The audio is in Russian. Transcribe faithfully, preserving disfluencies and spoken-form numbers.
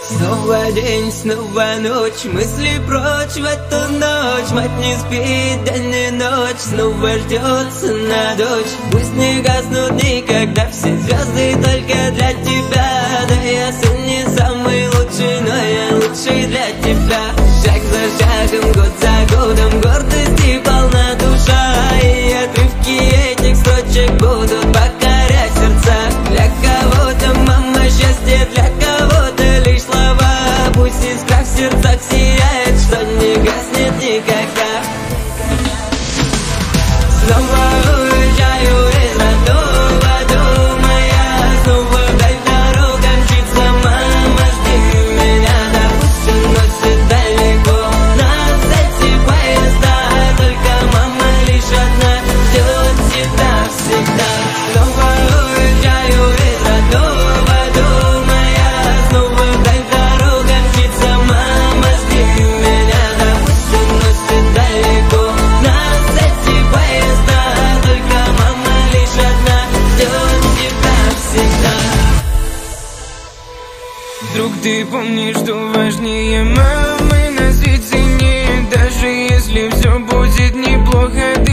Снова день, снова ночь, мысли прочь в эту ночь. Мать не спит день и ночь, снова ждется на дочь. Пусть не гаснут никогда все звезды только для тебя. Да я сын не самый лучший, но я лучший для тебя. Шаг за шагом, год за годом, гордости полна душа. И отрывки этих строчек будут покорять сердца. Для кого-то мама счастье, для кого-то лишь слова. Пусть искра в сердцах сияет, что не гаснет никогда. Снова уезжаю из родного дома я. Снова вдаль дорога мчится, мама, жди меня. Да пусть уносит далеко нас эти поезда. Только мама лишь одна ждет тебя всегда. Снова уезжаю из родного дома я. Снова вдаль дорога мчится, мама, жди меня. Да пусть уносит далеко нас эти поезда. Только мама лишь одна ждет тебя всегда. Вдруг ты помнишь, что важнее мамы на свете нет. Даже если все будет неплохо,